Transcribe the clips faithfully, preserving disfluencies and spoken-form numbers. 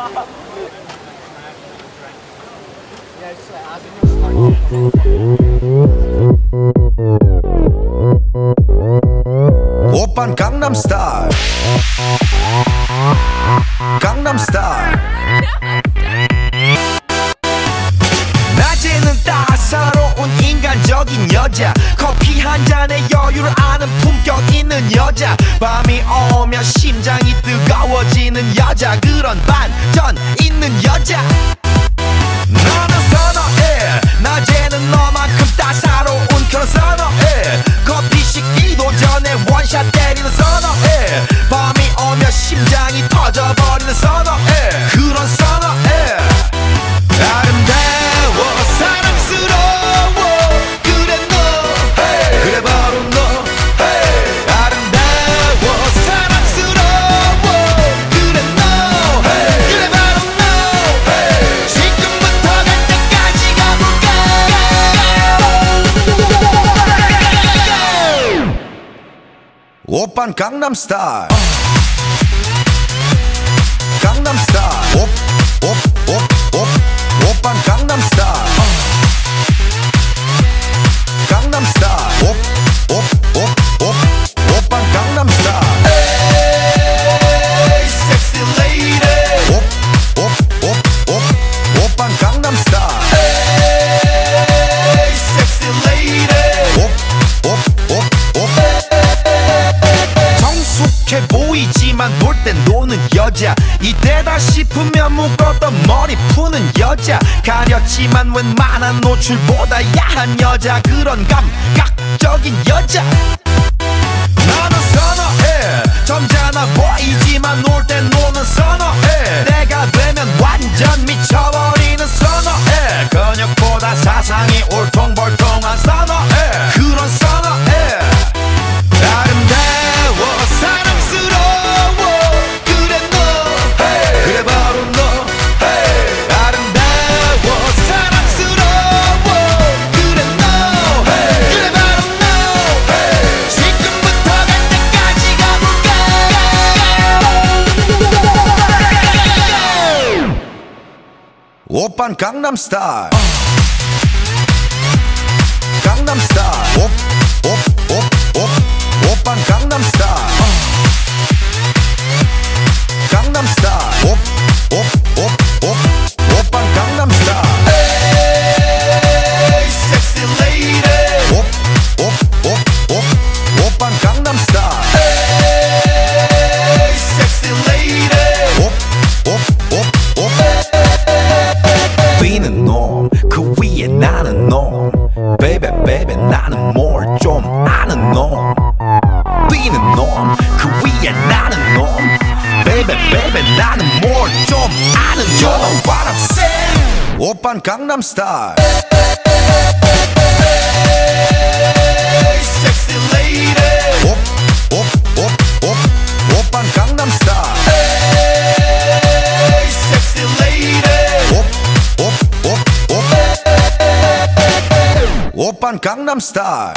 오빤 강남 스타일 강남 스타일 낮에는 따사로운 인간적인 여자 커피 한 잔에 여유를 아는 품격 있는 여자 밤이 오면 심장이 뜨거워지는 여자 그런 반전 있는 여자 너는 선어해 낮에는 너만큼 따사로운 그런 선어해 커피 식기도 전에 원샷 때리는 선어해 밤이 오면 심장이 터져버리는 선어해 그런 선어해 아름다워 사랑스러워 그래 너 hey. 그래 바로 너 hey. 아름다워 사랑스러워 그래 너 hey. 그래 바로 너 hey. 지금부터 갈 때까지 가볼까 오빤 강남 스타일 강남 스타일 옵옵옵옵 오빤 강남 스타일 강남 스타일 옵옵옵옵 오빤 강남 스타일 에이 섹시 레이디 옵옵옵옵 오빤 강남 스타일 에이 섹시 레이디 옵옵옵옵 정숙해 보이지만 놀 땐 노는 여자 이때다 싶으면 묶었던 머리 푸는 여자 가렸지만 웬만한 노출보다 야한 여자 그런 감각적인 여자 나는 선어해 점잖아 보이지만 놀 땐 노는 선어해 내가 되면 완전 미쳐버리는 선어해 근육보다 사상이 울퉁불퉁한 선어해 그런 선어해 아름다워 사랑스러워 그래 너 hey. 그래 바로 너 hey. 아름다워 사랑스러워 그래 너 hey. 그래 바로 너 hey. 지금부터 갈 때까지 가볼까 오빤 강남 스타일 강남 스타일 옵옵옵옵 오빤 강남 스타일 강남 스타일 옵옵옵옵 오빤 강남 스타일 에이 섹시 레이디 옵옵옵옵 오빤 강남 스타일 에이 섹시 레이디 옵옵옵옵 비는 놈 그 위에 나는 놈 베이베 베이베 나는 뭘 좀 아는 놈 비는 놈 그 위에 나는 놈 베이베 베이베 나는 뭘 좀 아는 놈 You know what I'm saying 오빤 강남 스타일 에이 섹시 레이디 옵옵옵옵 오빤 강남 스타일 에이 섹시 레이디 옵옵옵옵 오빤 강남 스타일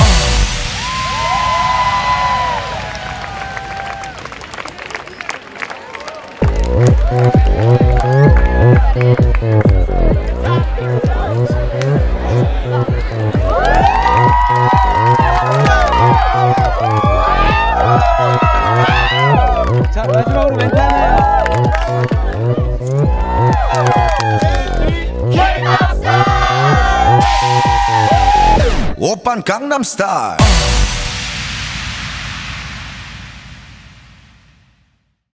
자 마지막으로 멘트하네요. 오빤 강남 스타일